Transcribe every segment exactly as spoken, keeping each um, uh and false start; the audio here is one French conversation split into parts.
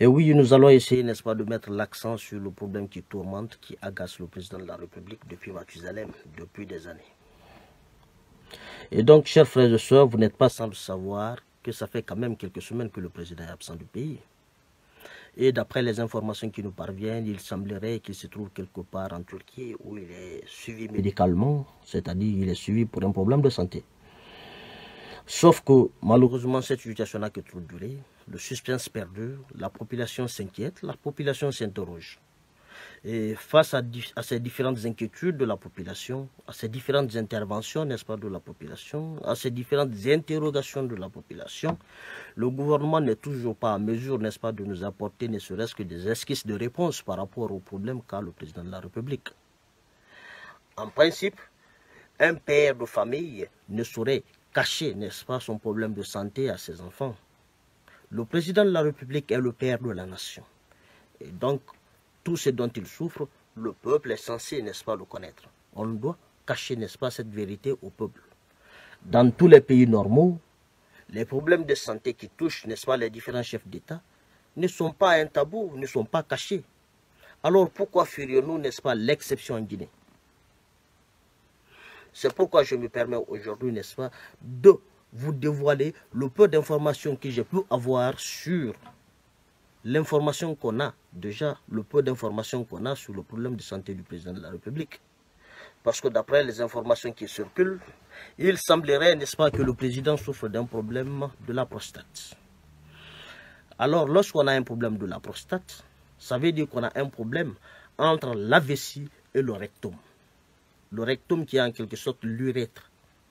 Et oui, nous allons essayer, n'est-ce pas, de mettre l'accent sur le problème qui tourmente, qui agace le président de la République depuis Mathusalem, depuis des années. Et donc, chers frères et sœurs, vous n'êtes pas sans le savoir que ça fait quand même quelques semaines que le président est absent du pays. Et d'après les informations qui nous parviennent, il semblerait qu'il se trouve quelque part en Turquie où il est suivi médicalement, c'est-à-dire qu'il est suivi pour un problème de santé. Sauf que malheureusement, cette situation n'a que trop duré. Le suspense perdure, la population s'inquiète, la population s'interroge. Et face à, à ces différentes inquiétudes de la population, à ces différentes interventions, n'est-ce pas, de la population, à ces différentes interrogations de la population, le gouvernement n'est toujours pas en mesure, n'est-ce pas, de nous apporter ne serait-ce que des esquisses de réponse par rapport aux problèmes qu'a le président de la République. En principe, un père de famille ne saurait cacher, n'est-ce pas, son problème de santé à ses enfants. Le président de la République est le père de la nation. Et donc, tout ce dont il souffre, le peuple est censé, n'est-ce pas, le connaître. On doit cacher, n'est-ce pas, cette vérité au peuple. Dans tous les pays normaux, les problèmes de santé qui touchent, n'est-ce pas, les différents chefs d'État, ne sont pas un tabou, ne sont pas cachés. Alors pourquoi ferions-nous, n'est-ce pas, l'exception en Guinée? C'est pourquoi je me permets aujourd'hui, n'est-ce pas, de vous dévoiler le peu d'informations que j'ai pu avoir sur l'information qu'on a, déjà le peu d'informations qu'on a sur le problème de santé du président de la République. Parce que d'après les informations qui circulent, il semblerait, n'est-ce pas, que le président souffre d'un problème de la prostate. Alors, lorsqu'on a un problème de la prostate, ça veut dire qu'on a un problème entre la vessie et le rectum. Le rectum qui est en quelque sorte l'urètre.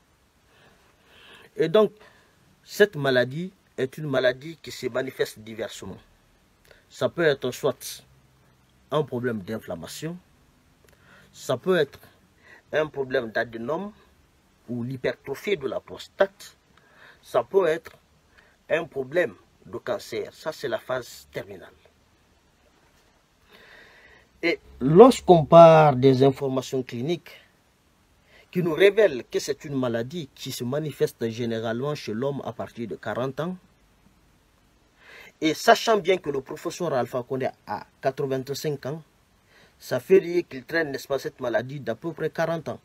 Et donc, cette maladie est une maladie qui se manifeste diversement. Ça peut être soit un problème d'inflammation, ça peut être un problème d'adénome ou l'hypertrophie de la prostate, ça peut être un problème de cancer. Ça, c'est la phase terminale. Et lorsqu'on parle des informations cliniques qui nous révèlent que c'est une maladie qui se manifeste généralement chez l'homme à partir de quarante ans, et sachant bien que le professeur Alpha Condé a quatre-vingt-cinq ans, ça fait dire qu'il traîne, n'est-ce pas, cette maladie d'à peu près quarante ans.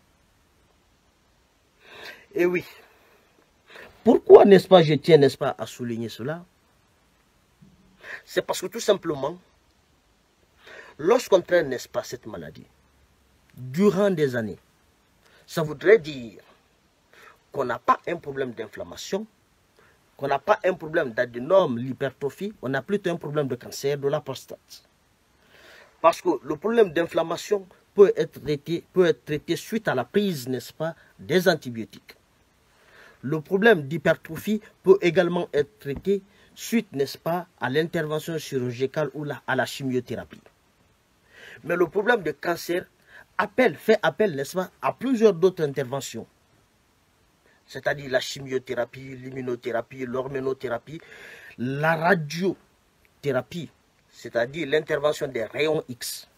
Et oui, pourquoi, n'est-ce pas, je tiens, n'est-ce pas, à souligner cela? C'est parce que tout simplement, lorsqu'on traîne, n'est-ce pas, cette maladie, durant des années, ça voudrait dire qu'on n'a pas un problème d'inflammation, qu'on n'a pas un problème d'adénome, l'hypertrophie, on a plutôt un problème de cancer de la prostate. Parce que le problème d'inflammation peut être traité, peut être traité suite à la prise, n'est-ce pas, des antibiotiques. Le problème d'hypertrophie peut également être traité suite, n'est-ce pas, à l'intervention chirurgicale ou à la chimiothérapie. Mais le problème de cancer appelle, fait appel, n'est-ce pas, à plusieurs d'autres interventions. C'est-à-dire la chimiothérapie, l'immunothérapie, l'hormonothérapie, la radiothérapie, c'est-à-dire l'intervention des rayons X.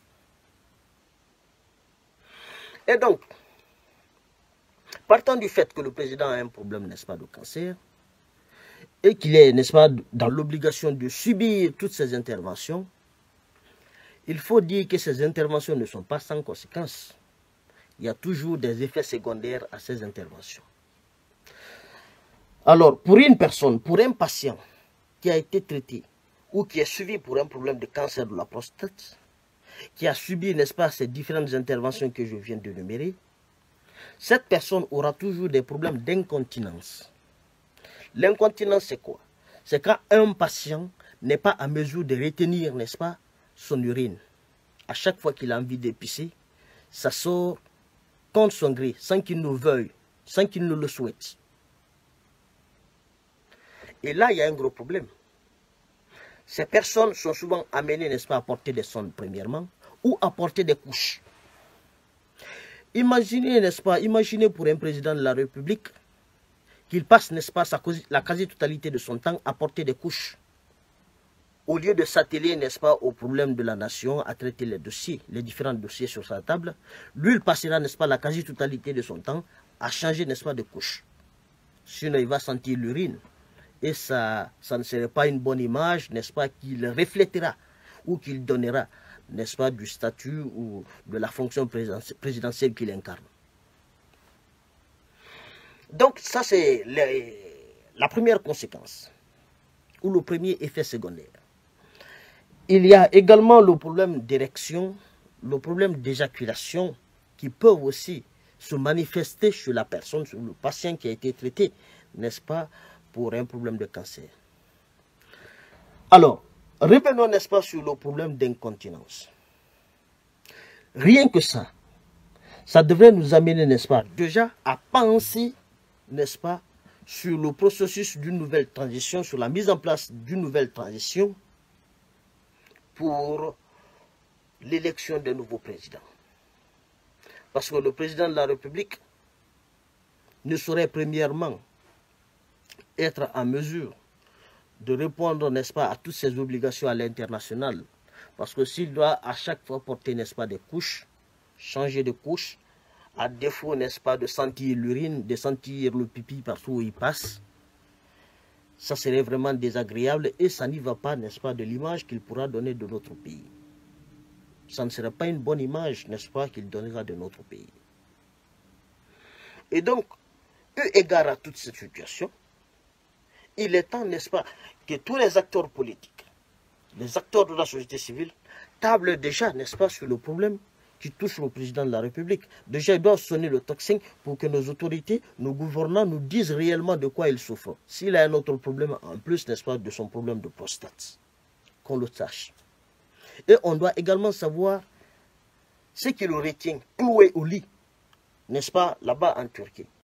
Et donc, partant du fait que le président a un problème, n'est-ce pas, de cancer, et qu'il est, n'est-ce pas, dans l'obligation de subir toutes ces interventions, il faut dire que ces interventions ne sont pas sans conséquences. Il y a toujours des effets secondaires à ces interventions. Alors, pour une personne, pour un patient qui a été traité ou qui est suivi pour un problème de cancer de la prostate, qui a subi, n'est-ce pas, ces différentes interventions que je viens de numérer, cette personne aura toujours des problèmes d'incontinence. L'incontinence, c'est quoi? C'est quand un patient n'est pas à mesure de retenir, n'est-ce pas, son urine. À chaque fois qu'il a envie de pisser, ça sort contre son gré, sans qu'il ne veuille, sans qu'il ne le souhaite. Et là, il y a un gros problème. Ces personnes sont souvent amenées, n'est-ce pas, à porter des sondes, premièrement, ou à porter des couches. Imaginez, n'est-ce pas, imaginez pour un président de la République qu'il passe, n'est-ce pas, sa, la quasi-totalité de son temps à porter des couches. Au lieu de s'atteler, n'est-ce pas, aux problèmes de la nation, à traiter les dossiers, les différents dossiers sur sa table, lui, il passera, n'est-ce pas, la quasi-totalité de son temps à changer, n'est-ce pas, de couche. Sinon, il va sentir l'urine. Et ça, ça ne serait pas une bonne image, n'est-ce pas, qu'il reflètera ou qu'il donnera, n'est-ce pas, du statut ou de la fonction présidentielle qu'il incarne. Donc ça c'est la première conséquence, ou le premier effet secondaire. Il y a également le problème d'érection, le problème d'éjaculation qui peuvent aussi se manifester sur la personne, sur le patient qui a été traité, n'est-ce pas, pour un problème de cancer. Alors, revenons, n'est-ce pas, sur le problème d'incontinence. Rien que ça, ça devrait nous amener, n'est-ce pas, déjà à penser, n'est-ce pas, sur le processus d'une nouvelle transition, sur la mise en place d'une nouvelle transition pour l'élection d'un nouveau président. Parce que le président de la République ne saurait premièrement être en mesure de répondre, n'est-ce pas, à toutes ses obligations à l'international. Parce que s'il doit à chaque fois porter, n'est-ce pas, des couches, changer de couche, à défaut, n'est-ce pas, de sentir l'urine, de sentir le pipi partout où il passe, ça serait vraiment désagréable et ça n'y va pas, n'est-ce pas, de l'image qu'il pourra donner de notre pays. Ça ne serait pas une bonne image, n'est-ce pas, qu'il donnera de notre pays. Et donc, eu égard à toute cette situation, il est temps, n'est-ce pas, que tous les acteurs politiques, les acteurs de la société civile, tablent déjà, n'est-ce pas, sur le problème qui touche le président de la République. Déjà, ils doivent sonner le tocsin pour que nos autorités, nos gouvernants nous disent réellement de quoi ils souffrent. S'il a un autre problème en plus, n'est-ce pas, de son problème de prostate, qu'on le sache. Et on doit également savoir ce qui le retient cloué au lit, n'est-ce pas, là-bas en Turquie.